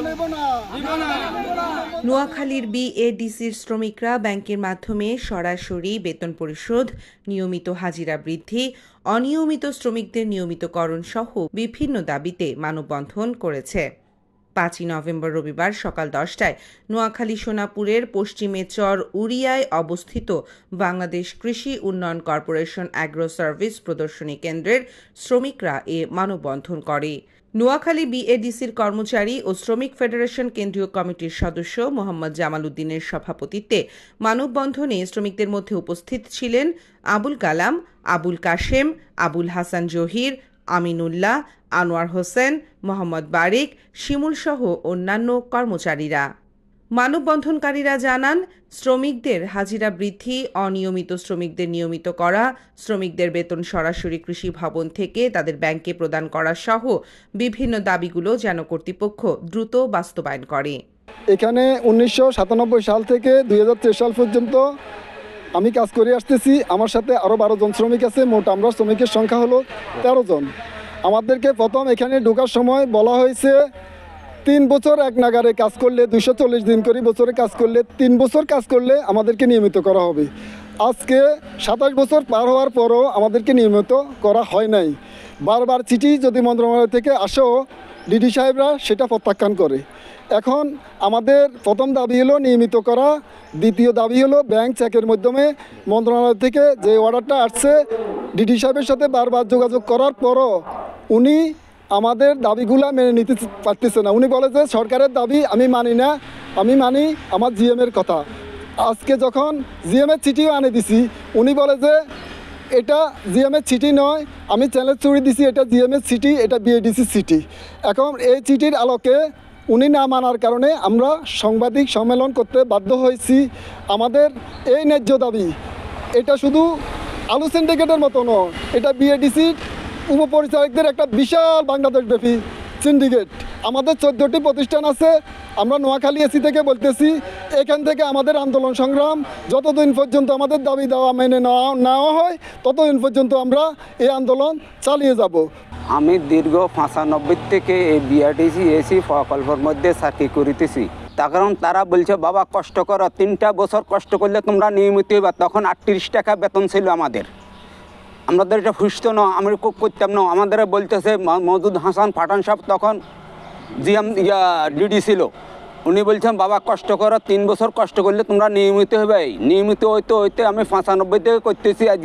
নোয়াখালীর বিএডিসির শ্রমিকরা ব্যাংকের মাধ্যমে সরাসরি বেতন পরিশোধ, নিয়মিত হাজিরা বৃদ্ধি, অনিয়মিত শ্রমিকদের নিয়মিতকরণ সহ বিভিন্ন দাবিতে মানববন্ধন করেছে। 5 নভেম্বর রবিবার সকাল 10টায় নোয়াখালী সোনাপুরের পশ্চিমে চর উড়িয়ায় অবস্থিত বাংলাদেশ কৃষি উন্নয়ন কর্পোরেশন অ্যাগ্রো সার্ভিস প্রদর্শনী কেন্দ্রের শ্রমিকরা এ মানববন্ধন করে। নোয়াখালী বিএডিসির কর্মচারী ও শ্রমিক ফেডারেশন কেন্দ্রীয় কমিটির সদস্য মোহাম্মদ জামাল উদ্দিনের সভাপতিত্বে মানববন্ধনে শ্রমিকদের মধ্যে উপস্থিত ছিলেন আবুল কালাম, আবুল কাশেম, আবুল হাসান জহির, আমিনুল্লাহ, আনোয়ার হোসেন, মোহাম্মদ বারিক, শিমুল সহ অন্যান্য কর্মচারীরা। মানববন্ধনকারীরা জানান, শ্রমিকদের হাজিরা বৃদ্ধি, অনিয়মিত শ্রমিকদের নিয়মিত করা, শ্রমিকদের বেতন সরাসরি কৃষি ভবন থেকে তাদের ব্যাংকে প্রদান করা সহ বিভিন্ন দাবিগুলো যেন কর্তৃপক্ষ দ্রুত বাস্তবায়ন করে। এখানে 1997 সাল থেকে 2023 সাল পর্যন্ত আমি কাজ করে আসতেছি। আমার সাথে আরও 12 জন শ্রমিক আছে। মোট আমরা শ্রমিকের সংখ্যা হলো 13 জন। আমাদেরকে প্রথম এখানে ঢোকার সময় বলা হয়েছে 3 বছর এক নাগারে কাজ করলে 240 দিন করে বছরে কাজ করলে 3 বছর কাজ করলে আমাদেরকে নিয়মিত করা হবে। আজকে 27 বছর পার হওয়ার পরও আমাদেরকে নিয়মিত করা হয় নাই। বারবার চিঠি যদি মন্ত্রণালয় থেকে আসেও ডিডি সাহেবরা সেটা প্রত্যাখ্যান করে। এখন আমাদের প্রথম দাবি হলো নিয়মিত করা, দ্বিতীয় দাবি হলো ব্যাংক চেকের মাধ্যমে মন্ত্রণালয় থেকে যে অর্ডারটা আসছে ডিডি সাহেবের সাথে বারবার যোগাযোগ করার পরও উনি আমাদের দাবিগুলো মেনে নিতে পারতেছে না। উনি বলে যে সরকারের দাবি আমি মানি না, আমি মানি আমার জিএমের কথা। আজকে যখন জিএমের চিঠিও আনে দিছি, উনি বলে যে এটা জিএমের চিঠি নয়, আমি চ্যালেঞ্জ ছুড়ে দিছি এটা জিএমের চিঠি, এটা বিএডিসি চিঠি। এখন এই চিঠির আলোকে উনি না মানার কারণে আমরা সাংবাদিক সম্মেলন করতে বাধ্য হয়েছি। আমাদের এই ন্যায্য দাবি এটা শুধু আলু সিন্ডিকেটের মতো নয়, এটা বিএডিসির উপপরিচালকদের একটা বিশাল বাংলাদেশব্যাপী সিন্ডিকেট। আমাদের 14টি প্রতিষ্ঠান আছে। আমরা নোয়াখালী এসি থেকে বলতেছি, এখান থেকে আমাদের আন্দোলন সংগ্রাম যতদিন পর্যন্ত আমাদের দাবি দেওয়া মেনে নেওয়া হয় ততদিন পর্যন্ত আমরা এই আন্দোলন চালিয়ে যাব। আমি দীর্ঘ 95 থেকে এই বিআরটিসি এসি প্রকল্পের মধ্যে চাকরি করিতেছি। তার কারণ তারা বলছে বাবা কষ্ট করো, 3টা বছর কষ্ট করলে তোমরা নিয়মিত হইবা। তখন 38 টাকা বেতন ছিল আমাদের। আমাদের এটা ফুসতো না, আমরা করতাম না। আমাদের বলতেছে মওদুদ হাসান পাঠান সাহেব তখন জিএম ডিডি ছিল, উনি বলছেন বাবা কষ্ট করো, 3 বছর কষ্ট করলে তোমরা নিয়মিত হবে। নিয়মিত হইতে হইতে আমি 95 থেকে করতেছি, আজ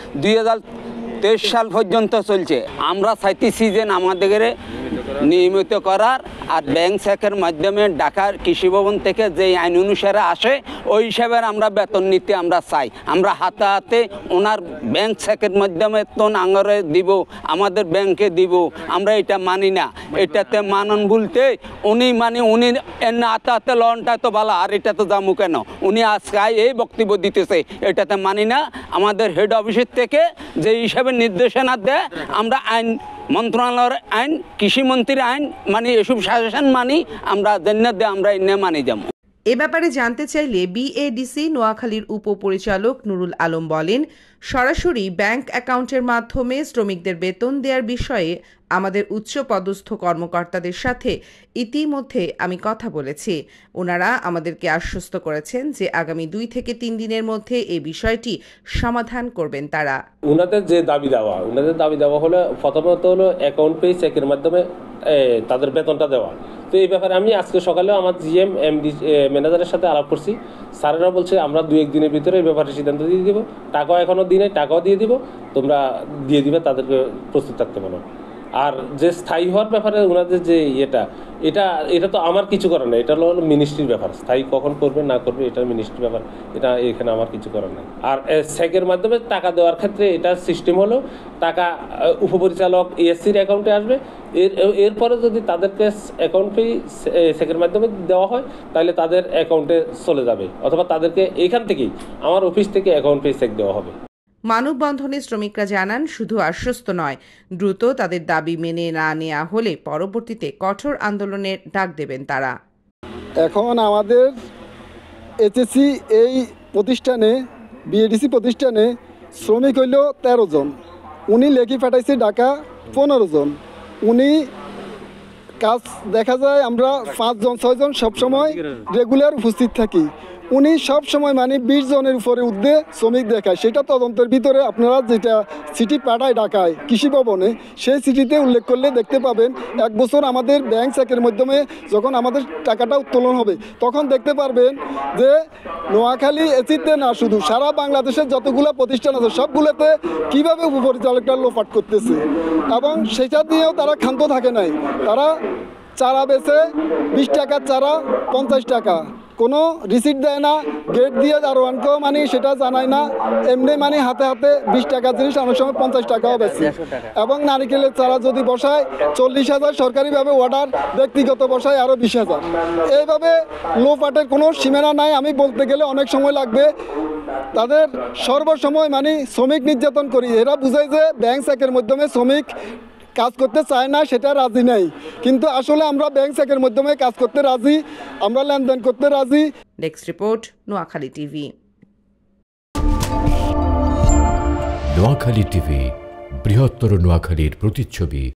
2023 সাল পর্যন্ত চলছে। আমরা চাইতেছি যে আমাদের নিয়মিত করার, আর ব্যাংক চেকের মাধ্যমে ঢাকার কৃষি ভবন থেকে যে আইন অনুসারে আসে ওই হিসাবে আমরা বেতন নিতে আমরা চাই। আমরা হাতে হাতে ওনার ব্যাংক চেকের মাধ্যমে তো আঙরে দিব, আমাদের ব্যাংকে দিব, আমরা এটা মানি না। এটাতে মানন বলতে উনি উনি হাতে হাতে লনটা তো ভালো, আর এটা তো জামু কেন? উনি আজকে এই বক্তব্য দিতেছে, এটাতে মানি না। আমাদের হেড অফিসের থেকে যে হিসাবে নির্দেশনা দেয় আমরা আইন মন্ত্রণালয়ের আইন, কৃষিমন্ত্রীর আইন মানি, এসব সাজেশন মানি, আমরা আমরা এনে মানি যাব। এ ব্যাপারে জানতে চাইলে বিএডিসি নোয়াখালীর উপপরিচালক নুরুল আলম বলেন, সরাসরি ব্যাংক অ্যাকাউন্টের মাধ্যমে শ্রমিকদের বেতন দেওয়ার বিষয়ে আমাদের উচ্চপদস্থ কর্মকর্তাদের সাথে ইতিমধ্যে আমি কথা বলেছি। ওনারা আমাদেরকে আশ্বস্ত করেছেন যে আগামী 2 থেকে 3 দিনের মধ্যে এই বিষয়টি সমাধান করবেন তারা। ওনাদের দাবি দেওয়া হলো প্রথমত হলো অ্যাকাউন্ট পে চেকের মাধ্যমে তাদের বেতনটা দেওয়া। তো এই ব্যাপারে আমি আজকে সকালেও আমার জিএম এমডি ম্যানেজারের সাথে আলাপ করছি। স্যারেরা বলছে আমরা 2-1 দিনের ভিতরে এই ব্যাপারে সিদ্ধান্ত দিয়ে দিব। টাকাও এখনও দিনে, টাকাও দিয়ে দিব, তোমরা দিয়ে দিবে, তাদেরকে প্রস্তুত থাকতে বলো। আর যে স্থায়ী হওয়ার ব্যাপারে ওনাদের যে এটা তো আমার কিছু করার নেই, এটা হলো মিনিস্ট্রির ব্যাপার। স্থায়ী কখন করবে না করবে এটা মিনিস্ট্রির ব্যাপার, এটা এখানে আমার কিছু করার নেই। আর চেকের মাধ্যমে টাকা দেওয়ার ক্ষেত্রে এটা সিস্টেম হলো টাকা উপপরিচালক এএসসির অ্যাকাউন্টে আসবে। এরপরে যদি তাদেরকে অ্যাকাউন্ট পে চেকের মাধ্যমে দেওয়া হয় তাহলে তাদের অ্যাকাউন্টে চলে যাবে, অথবা তাদেরকে এখান থেকেই আমার অফিস থেকে অ্যাকাউন্ট পে চেক দেওয়া হবে। মানববন্ধনে শ্রমিকরা জানান, শুধু আশ্বস্ত নয়, দ্রুত তাদের দাবি মেনে না নেওয়া হলে পরবর্তীতে কঠোর আন্দোলনের ডাক দেবেন তারা। এখন আমাদের এইচএসসি এই প্রতিষ্ঠানে, বিএডিসি প্রতিষ্ঠানে শ্রমিক হইল 13 জন। উনি লেখি পাঠাইছে ঢাকা 15 জন। উনি কাজ দেখা যায় আমরা 5 জন 6 জন সবসময় রেগুলার উপস্থিত থাকি। উনি সব সময় মানে 20 জনের উপরে ঊর্ধ্বে শ্রমিক দেখায়। সেটা তদন্তের ভিতরে আপনারা যেটা চিঠি পাঠায় ঢাকায় কৃষি ভবনে, সেই চিঠিতে উল্লেখ করলে দেখতে পাবেন 1 বছর আমাদের ব্যাংক চেকের মাধ্যমে যখন আমাদের টাকাটা উত্তোলন হবে তখন দেখতে পারবেন যে নোয়াখালী এসিতে না শুধু সারা বাংলাদেশের যতগুলো প্রতিষ্ঠান আছে সবগুলোতে কীভাবে উপপরিচালকরা লোপাট করতেছে, এবং সেটা দিয়েও তারা ক্ষান্ত থাকে নাই। তারা চারা বেচে 20 টাকার চারা 50 টাকা, কোনো রিসিট দেয় না, গেট দিয়ে দারোয়ানকেও মানে সেটা জানায় না, এমনি মানে হাতে হাতে 20 টাকার জিনিস অনেক সময় 50 টাকাও বেশি। এবং নারিকেলের চারা যদি বসায় 40,000 সরকারিভাবে অর্ডার, ব্যক্তিগত বসায় আরও 20,000। এইভাবে লোপাটের কোনো সীমানা নাই। আমি বলতে গেলে অনেক সময় লাগবে। তাদের সর্বসময় মানে শ্রমিক নির্যাতন করি। এরা বুঝায় যে ব্যাংক চেকের মাধ্যমে শ্রমিক কাজ করতে চায় না, সেটা রাজি নাই, কিন্তু আসলে আমরা ব্যাংক চেকের মাধ্যমে কাজ করতে রাজি, আমরা লেনদেন করতে রাজি। Next report, Noakhali TV. Noakhali TV, বৃহত্তর নোয়াখালীর প্রতিচ্ছবি।